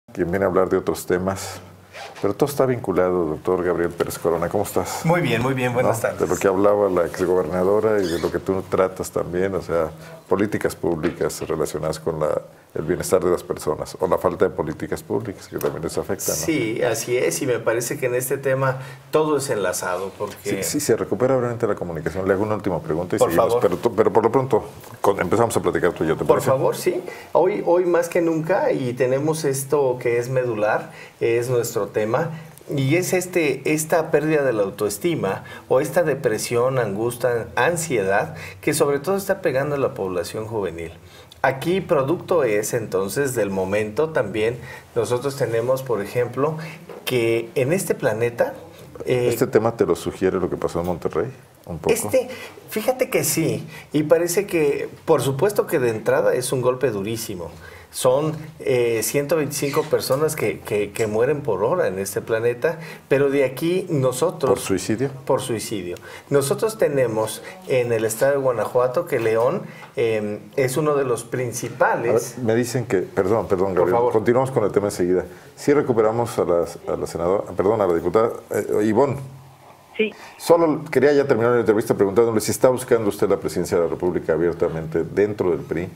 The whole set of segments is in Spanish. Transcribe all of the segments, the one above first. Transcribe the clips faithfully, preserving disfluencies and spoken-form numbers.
Quien viene a hablar de otros temas, pero todo está vinculado, doctor Gabriel Pérez Corona. ¿Cómo estás? Muy bien, muy bien, buenas ¿No? tardes. De lo que hablaba la exgobernadora y de lo que tú tratas también, o sea, políticas públicas relacionadas con la, el bienestar de las personas, o la falta de políticas públicas, que también les afecta, ¿no? Sí, así es, y me parece que en este tema todo es enlazado, porque... Sí, sí, se recupera obviamente la comunicación. Le hago una última pregunta y por seguimos, favor. Pero, pero por lo pronto con, empezamos a platicar tú y yo, ¿te Por parece? favor, sí. Hoy, hoy más que nunca, y tenemos esto que es medular, es nuestro tema, y es este, esta pérdida de la autoestima o esta depresión, angustia, ansiedad, que sobre todo está pegando a la población juvenil. Aquí producto es entonces del momento también, nosotros tenemos, por ejemplo, que en este planeta... Eh, ¿Este tema te lo sugiere lo que pasó en Monterrey? Un poco. Este, fíjate que sí, y parece que, por supuesto que de entrada es un golpe durísimo. Son eh, ciento veinticinco personas que, que, que mueren por hora en este planeta, pero de aquí nosotros... ¿Por suicidio? Por suicidio. Nosotros tenemos en el estado de Guanajuato que León eh, es uno de los principales... Ver, me dicen que... Perdón, perdón, Gabriel. Por favor. Continuamos con el tema enseguida. Sí recuperamos a la, a la senadora, perdón, a la diputada eh, Ivonne. Sí. Solo quería ya terminar la entrevista preguntándole si está buscando usted la presidencia de la República abiertamente dentro del P R I.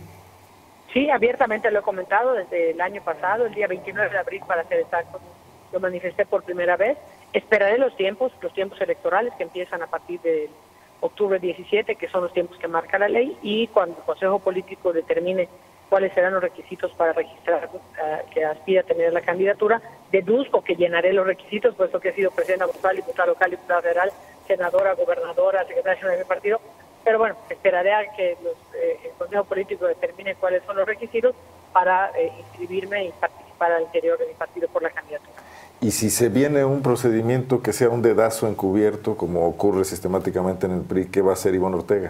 Sí, abiertamente lo he comentado desde el año pasado, el día veintinueve de abril, para ser exacto, lo manifesté por primera vez. Esperaré los tiempos, los tiempos electorales que empiezan a partir de octubre diecisiete, que son los tiempos que marca la ley, y cuando el Consejo Político determine cuáles serán los requisitos para registrar uh, que aspira a tener la candidatura, deduzco que llenaré los requisitos, puesto que he sido presidenta municipal, diputada local, diputada federal, senadora, gobernadora, secretaria general de mi partido. Pero bueno, esperaré a que los, eh, el Consejo Político determine cuáles son los requisitos para eh, inscribirme y participar al interior de mi partido por la candidatura. Y si se viene un procedimiento que sea un dedazo encubierto, como ocurre sistemáticamente en el P R I, ¿qué va a hacer Ivonne Ortega?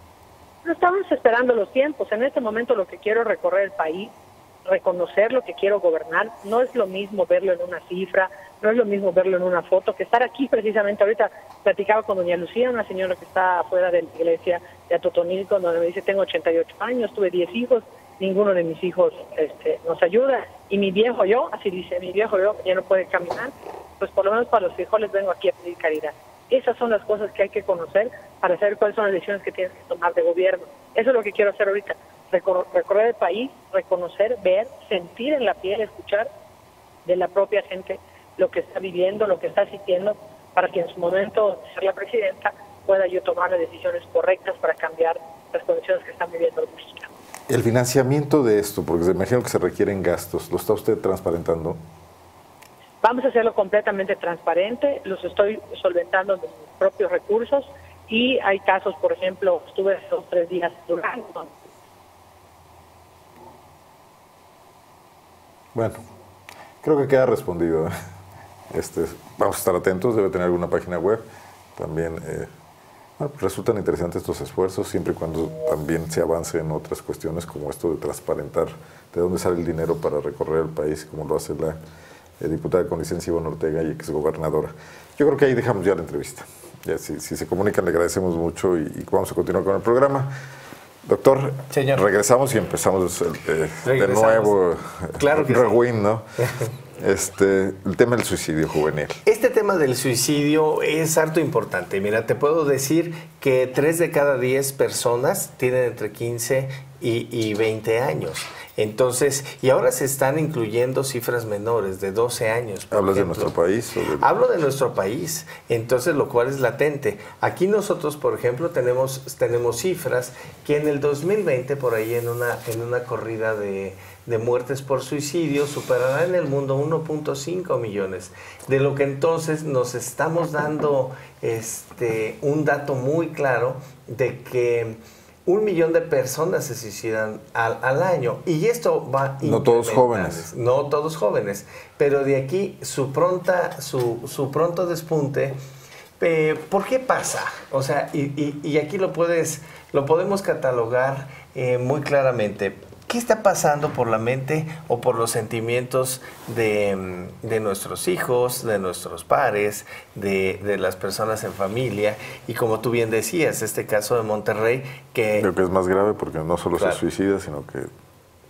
No estamos esperando los tiempos. En este momento lo que quiero es recorrer el país, reconocer lo que quiero gobernar. No es lo mismo verlo en una cifra, no es lo mismo verlo en una foto, que estar aquí precisamente. Ahorita platicaba con doña Lucía, una señora que está afuera de la iglesia de Atotonilco, donde me dice, tengo ochenta y ocho años, tuve diez hijos, ninguno de mis hijos este, nos ayuda, y mi viejo yo, así dice, mi viejo yo ya no puede caminar, pues por lo menos para los frijoles vengo aquí a pedir caridad. Esas son las cosas que hay que conocer para saber cuáles son las decisiones que tienes que tomar de gobierno. Eso es lo que quiero hacer ahorita, Recor recorrer el país, reconocer, ver, sentir en la piel, escuchar de la propia gente lo que está viviendo, lo que está sintiendo, para que en su momento de ser la presidenta pueda yo tomar las decisiones correctas para cambiar las condiciones que están viviendo los mexicanos. El financiamiento de esto, porque se imagino que se requieren gastos, ¿lo está usted transparentando? Vamos a hacerlo completamente transparente, los estoy solventando de mis propios recursos, y hay casos, por ejemplo, estuve dos tres días durando. Bueno, creo que queda respondido. Este, vamos a estar atentos, debe tener alguna página web. También eh, bueno, resultan interesantes estos esfuerzos, siempre y cuando también se avance en otras cuestiones como esto de transparentar de dónde sale el dinero para recorrer el país, como lo hace la eh, diputada con licencia Ivonne Ortega y exgobernadora. Yo creo que ahí dejamos ya la entrevista. Ya, si, si se comunican, le agradecemos mucho y, y vamos a continuar con el programa. Doctor, Señor. regresamos y empezamos eh, regresamos. de nuevo. Claro que rewind, ¿no? Este, el tema del suicidio juvenil. Este tema del suicidio es harto importante. Mira, te puedo decir que tres de cada diez personas tienen entre quince y, y veinte años. Entonces, y ahora se están incluyendo cifras menores, de doce años. Por ¿Hablas ejemplo. de nuestro país? O de... Hablo de nuestro país, entonces lo cual es latente. Aquí nosotros, por ejemplo, tenemos, tenemos cifras que en el dos mil veinte, por ahí en una, en una corrida de, de muertes por suicidio, superará en el mundo uno punto cinco millones. De lo que entonces nos estamos dando este, un dato muy claro de que un millón de personas se suicidan al, al año, y esto va no todos jóvenes, no todos jóvenes, pero de aquí su pronta, su, su pronto despunte. Eh, ¿Por qué pasa? O sea, y, y, y aquí lo puedes, lo podemos catalogar eh, muy claramente. ¿Qué está pasando por la mente o por los sentimientos de, de nuestros hijos, de nuestros pares, de, de las personas en familia? Y como tú bien decías, este caso de Monterrey, que... Creo que es más grave porque no solo claro. se suicida, sino que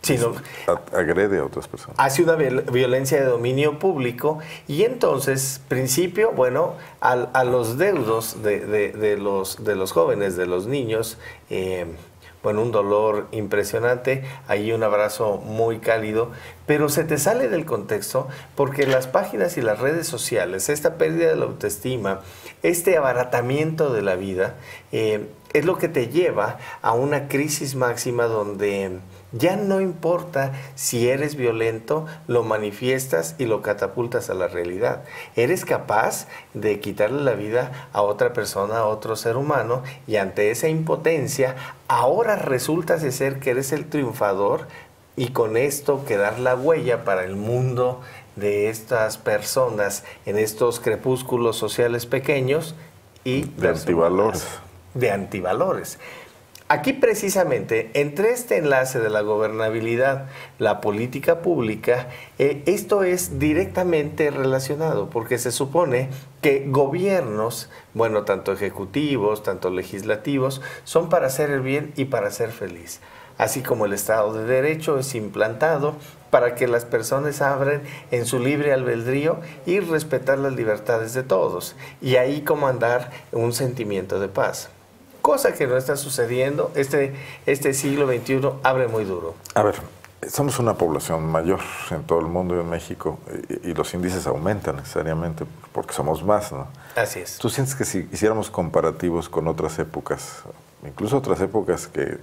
sino agrede a otras personas. Hace una violencia de dominio público y entonces, principio, bueno, a, a los deudos de, de, de, los, de los jóvenes, de los niños, eh, bueno, un dolor impresionante, ahí un abrazo muy cálido, pero se te sale del contexto porque las páginas y las redes sociales, esta pérdida de la autoestima, este abaratamiento de la vida, eh, es lo que te lleva a una crisis máxima donde ya no importa si eres violento, lo manifiestas y lo catapultas a la realidad. Eres capaz de quitarle la vida a otra persona, a otro ser humano, y ante esa impotencia, ahora resulta de ser que eres el triunfador y con esto quedar la huella para el mundo de estas personas en estos crepúsculos sociales pequeños y de antivalores. De antivalores. Aquí precisamente, entre este enlace de la gobernabilidad, la política pública, eh, esto es directamente relacionado, porque se supone que gobiernos, bueno, tanto ejecutivos, tanto legislativos, son para hacer el bien y para ser feliz. Así como el Estado de Derecho es implantado para que las personas abran en su libre albedrío y respetar las libertades de todos, y ahí comandar un sentimiento de paz. Cosa que no está sucediendo. Este, este siglo veintiuno abre muy duro. A ver, somos una población mayor en todo el mundo y en México, y, y los índices aumentan necesariamente porque somos más, ¿no? Así es. ¿Tú sientes que si hiciéramos comparativos con otras épocas, incluso otras épocas que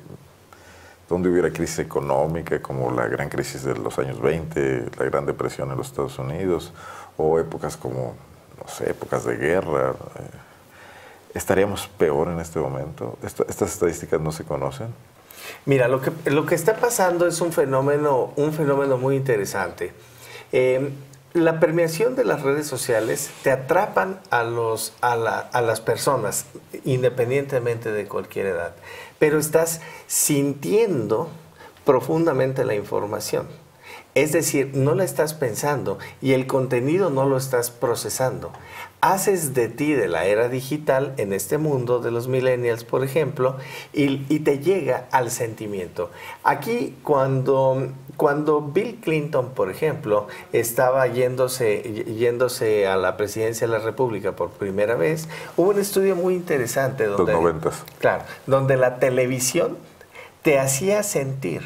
donde hubiera crisis económica, como la gran crisis de los años veinte, la Gran Depresión en los Estados Unidos, o épocas como, no sé, épocas de guerra, eh, ¿estaríamos peor en este momento? Esta, ¿Estas estadísticas no se conocen? Mira, lo que, lo que está pasando es un fenómeno, un fenómeno muy interesante. Eh, la permeación de las redes sociales te atrapan a, los, a, la, a las personas, independientemente de cualquier edad, pero estás sintiendo profundamente la información. Es decir, no la estás pensando y el contenido no lo estás procesando. Haces de ti, de la era digital, en este mundo de los millennials, por ejemplo, y, y te llega al sentimiento. Aquí, cuando, cuando Bill Clinton, por ejemplo, estaba yéndose, yéndose a la presidencia de la República por primera vez, hubo un estudio muy interesante. Donde, los noventas. Claro, donde la televisión te hacía sentir.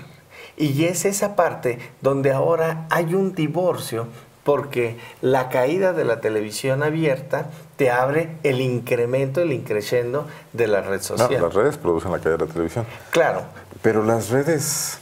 Y es esa parte donde ahora hay un divorcio, porque la caída de la televisión abierta te abre el incremento, el increciendo de la red social. No, las redes producen la caída de la televisión. Claro. Pero las redes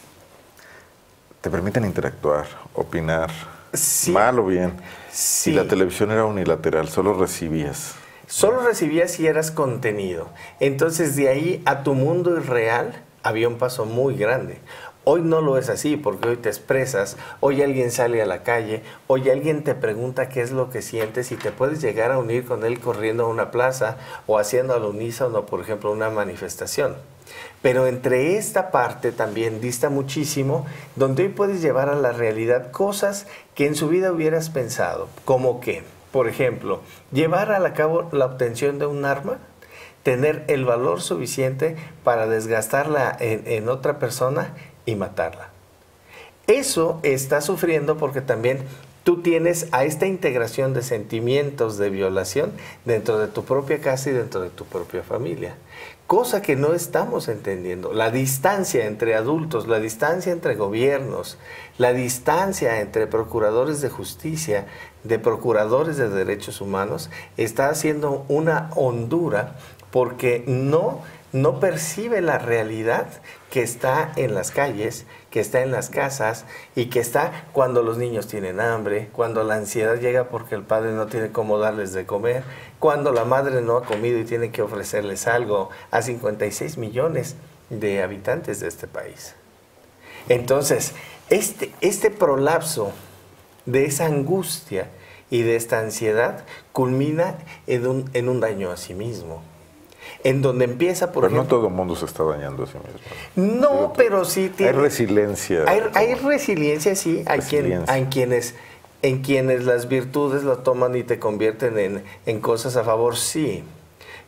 te permiten interactuar, opinar, sí. mal o bien. Sí. Y la televisión era unilateral, solo recibías. Solo recibías y eras contenido. Entonces, de ahí a tu mundo irreal había un paso muy grande. Hoy no lo es así, porque hoy te expresas, hoy alguien sale a la calle, hoy alguien te pregunta qué es lo que sientes y te puedes llegar a unir con él corriendo a una plaza o haciendo al unísono, por ejemplo, una manifestación. Pero entre esta parte también dista muchísimo, donde hoy puedes llevar a la realidad cosas que en su vida hubieras pensado, como que, por ejemplo, llevar a cabo la obtención de un arma, tener el valor suficiente para desgastarla en, en otra persona y matarla. Eso está sufriendo porque también tú tienes a esta integración de sentimientos de violación dentro de tu propia casa y dentro de tu propia familia. Cosa que no estamos entendiendo. La distancia entre adultos, la distancia entre gobiernos, la distancia entre procuradores de justicia, de procuradores de derechos humanos, está haciendo una hondura porque no, no percibe la realidad que está en las calles, que está en las casas y que está cuando los niños tienen hambre, cuando la ansiedad llega porque el padre no tiene cómo darles de comer, cuando la madre no ha comido y tiene que ofrecerles algo a cincuenta y seis millones de habitantes de este país. Entonces, este, este prolapso de esa angustia y de esta ansiedad culmina en un, en un daño a sí mismo. En donde empieza, por pero ejemplo... no todo el mundo se está dañando a sí mismo. No, pero, pero sí tiene... Hay resiliencia. Hay, hay resiliencia, sí. Hay, quien, hay quienes, en quienes las virtudes lo toman y te convierten en, en cosas a favor, sí.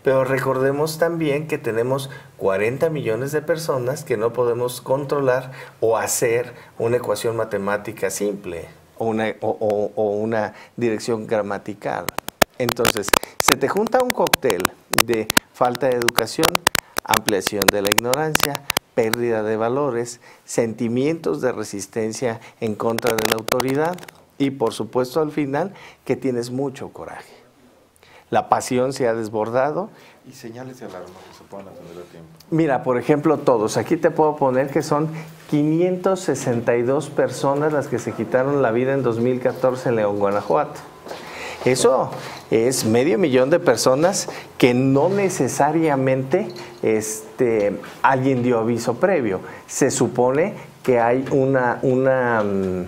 pero recordemos también que tenemos cuarenta millones de personas que no podemos controlar o hacer una ecuación matemática simple o una, o, o, o una dirección gramatical. Entonces, se te junta un cóctel de falta de educación, ampliación de la ignorancia, pérdida de valores, sentimientos de resistencia en contra de la autoridad y, por supuesto, al final, que tienes mucho coraje. La pasión se ha desbordado. Y señales de alarma que se puedan atender a tiempo. Mira, por ejemplo, todos. Aquí te puedo poner que son quinientas sesenta y dos personas las que se quitaron la vida en dos mil catorce en León, Guanajuato. Eso es medio millón de personas que no necesariamente este, alguien dio aviso previo. Se supone que hay una, una,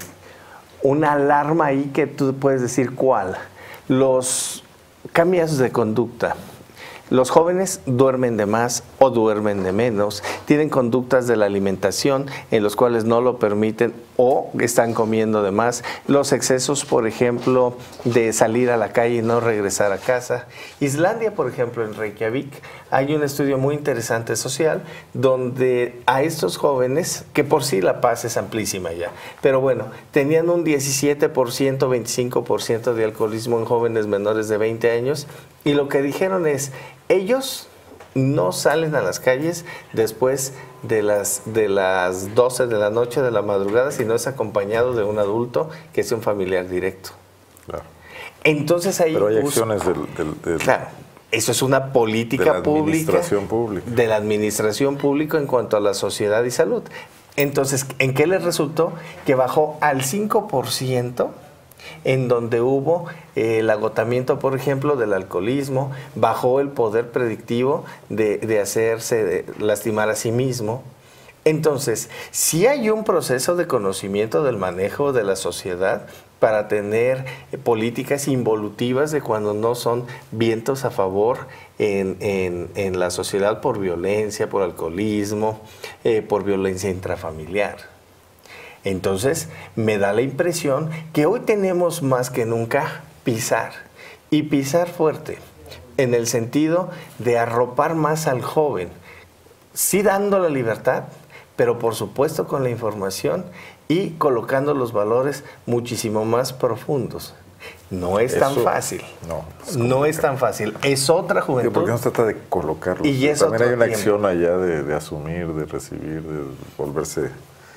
una alarma ahí que tú puedes decir cuál. Los cambios de conducta. Los jóvenes duermen de más o duermen de menos, tienen conductas de la alimentación en los cuales no lo permiten o están comiendo de más. Los excesos, por ejemplo, de salir a la calle y no regresar a casa. Islandia, por ejemplo, en Reykjavik, hay un estudio muy interesante social donde a estos jóvenes, que por sí la paz es amplísima ya, pero bueno, tenían un diecisiete por ciento, veinticinco por ciento de alcoholismo en jóvenes menores de veinte años y lo que dijeron es, ellos no salen a las calles después de las, de las doce de la noche, de la madrugada, si no es acompañado de un adulto que sea un familiar directo. Claro. Entonces ahí... Pero hay acciones del... del, del claro, eso es una política de la pública, administración pública. De la administración pública en cuanto a la sociedad y salud. Entonces, ¿en qué les resultó? Que bajó al cinco por ciento en donde hubo eh, el agotamiento, por ejemplo, del alcoholismo, bajó el poder predictivo de, de hacerse de lastimar a sí mismo. Entonces, sí hay un proceso de conocimiento del manejo de la sociedad para tener eh, políticas involutivas de cuando no son vientos a favor en, en, en la sociedad por violencia, por alcoholismo, eh, por violencia intrafamiliar. Entonces, me da la impresión que hoy tenemos más que nunca pisar, y pisar fuerte, en el sentido de arropar más al joven, sí dando la libertad, pero por supuesto con la información y colocando los valores muchísimo más profundos. No es Eso, tan fácil. No, es no es tan fácil. Es otra juventud. Porque no se trata de colocarlos. Y es también hay una tiempo. acción allá de, de asumir, de recibir, de volverse,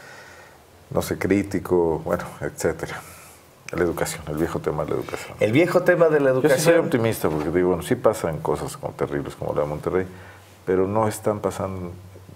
no sé, crítico, bueno, etcétera. La educación, el viejo tema de la educación. El viejo tema de la educación. Yo sí soy optimista porque digo, bueno, sí pasan cosas como terribles como la de Monterrey, pero no están pasando,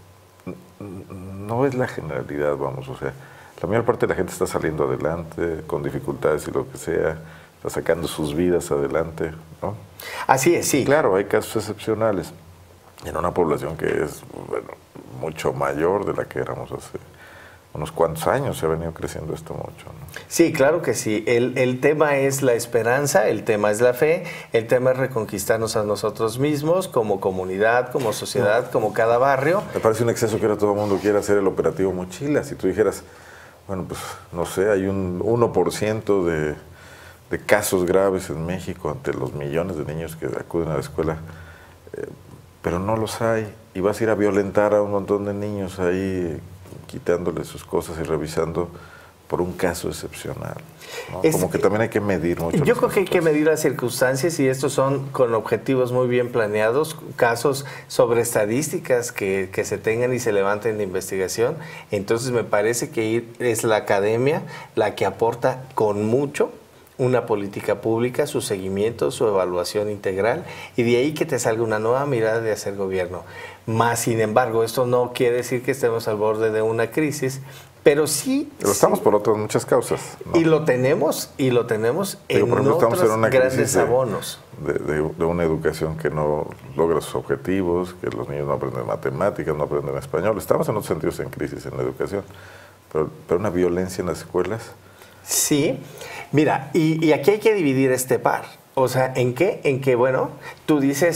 no es la generalidad, vamos, o sea, la mayor parte de la gente está saliendo adelante, con dificultades y lo que sea, está sacando sus vidas adelante, ¿no? Así es, sí. Claro, hay casos excepcionales en una población que es, bueno, mucho mayor de la que éramos hace unos cuantos años, se ha venido creciendo esto mucho, ¿no? Sí, claro que sí. El, el tema es la esperanza, el tema es la fe, el tema es reconquistarnos a nosotros mismos como comunidad, como sociedad, no. como cada barrio. Me parece un exceso que ahora todo el mundo quiera hacer el operativo mochila. Si tú dijeras, bueno, pues no sé, hay un uno por ciento de, de casos graves en México ante los millones de niños que acuden a la escuela, eh, pero no los hay. Y vas a ir a violentar a un montón de niños ahí, quitándole sus cosas y revisando por un caso excepcional, ¿no? Es, como que también hay que medir mucho. Yo creo que hay que medir las circunstancias y estos son con objetivos muy bien planeados, casos sobre estadísticas que, que se tengan y se levanten de investigación. Entonces me parece que es la academia la que aporta con mucho una política pública, su seguimiento, su evaluación integral, y de ahí que te salga una nueva mirada de hacer gobierno. Más, sin embargo, esto no quiere decir que estemos al borde de una crisis, pero sí... Pero estamos sí, por otras muchas causas, ¿no? Y lo tenemos, y lo tenemos Digo, en por ejemplo, otros estamos en una grandes de, abonos. De, de, de una educación que no logra sus objetivos, que los niños no aprenden matemáticas, no aprenden español. Estamos en otros sentidos en crisis en la educación, pero, pero una violencia en las escuelas... Sí, mira, y, y aquí hay que dividir este par. O sea, ¿en qué? En que, bueno, tú dices,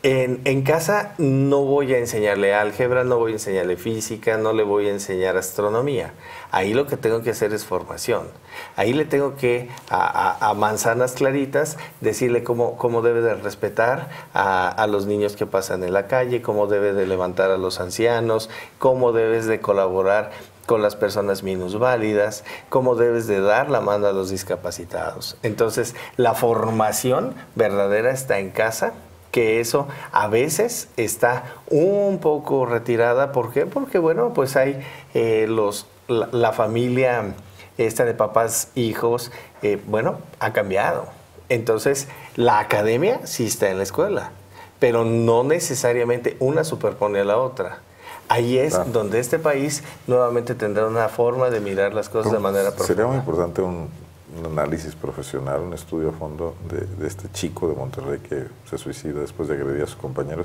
En, en casa no voy a enseñarle álgebra, no voy a enseñarle física, no le voy a enseñar astronomía. Ahí lo que tengo que hacer es formación. Ahí le tengo que, a, a, a manzanas claritas, decirle cómo, cómo debe de respetar a, a los niños que pasan en la calle, cómo debe de levantar a los ancianos, cómo debes de colaborar con las personas minusválidas, cómo debes de dar la mano a los discapacitados. Entonces, la formación verdadera está en casa, que eso a veces está un poco retirada. ¿Por qué? Porque, bueno, pues hay eh, los, la, la familia esta de papás, hijos, eh, bueno, ha cambiado. Entonces, la academia sí está en la escuela, pero no necesariamente una superpone a la otra. Ahí es ah. donde este país nuevamente tendrá una forma de mirar las cosas Pero de manera profunda. Sería muy importante un, un análisis profesional, un estudio a fondo de, de este chico de Monterrey que se suicida después de agredir a sus compañeros,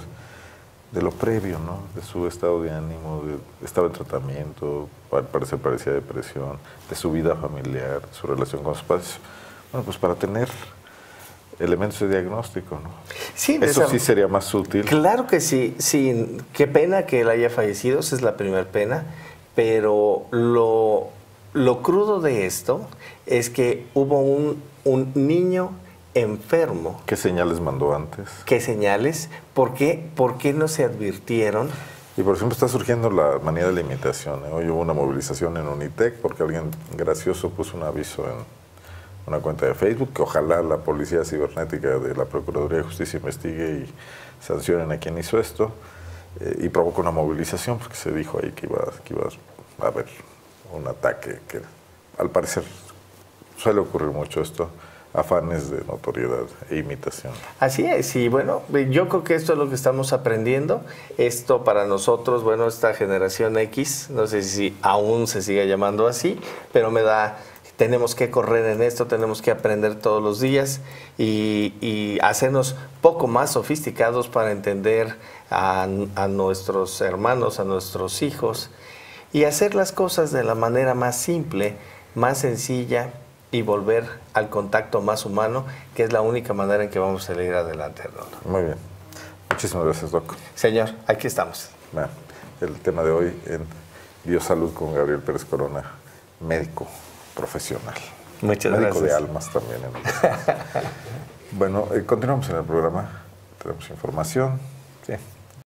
de lo previo, ¿no? De su estado de ánimo, de estaba en tratamiento, al parecer parecía depresión, de su vida familiar, su relación con sus padres. Bueno, pues para tener elementos de diagnóstico, ¿no? Sí, eso esa, sí sería más útil. Claro que sí, sí. Qué pena que él haya fallecido, esa es la primera pena, pero lo, lo crudo de esto es que hubo un, un niño enfermo. ¿Qué señales mandó antes? ¿Qué señales? ¿Por qué, ¿Por qué no se advirtieron? Y por ejemplo está surgiendo la manía de la imitación, ¿eh? Hoy hubo una movilización en Unitec porque alguien gracioso puso un aviso en una cuenta de Facebook, que ojalá la Policía Cibernética de la Procuraduría de Justicia investigue y sancionen a quien hizo esto, eh, y provocó una movilización porque se dijo ahí que iba, que iba a haber un ataque, que al parecer suele ocurrir mucho esto, afanes de notoriedad e imitación. Así es, y bueno, yo creo que esto es lo que estamos aprendiendo. Esto para nosotros, bueno, esta generación X, no sé si aún se sigue llamando así, pero me da... Tenemos que correr en esto, tenemos que aprender todos los días y, y hacernos poco más sofisticados para entender a, a nuestros hermanos, a nuestros hijos y hacer las cosas de la manera más simple, más sencilla y volver al contacto más humano, que es la única manera en que vamos a salir adelante, Arnoldo. Muy bien. Muchísimas gracias, Doc. Señor, aquí estamos. Bueno, el tema de hoy en Biosalud con Gabriel Pérez Corona, médico profesional. Muchas médico gracias. de almas también. En bueno, eh, continuamos en el programa. Tenemos información. Sí.